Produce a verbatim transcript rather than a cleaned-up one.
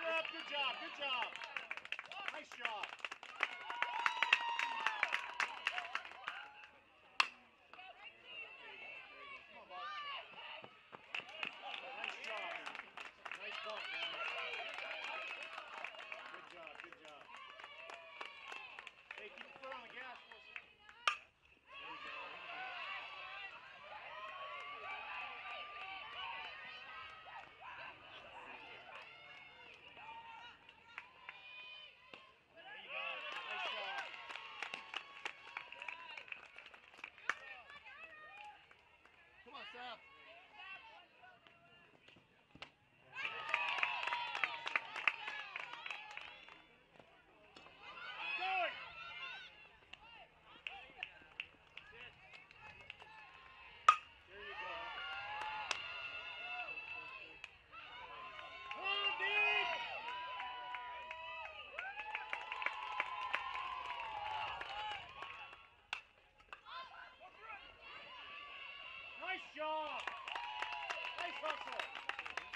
up. Good job. Good job. Nice job. Nice job. Nice bump, man. Good job. Good job. Hey, keep your foot on the gas for a second. There you go. Come on, Sap. Going. There you go. Come on, Dean. Nice job. Nice hustle.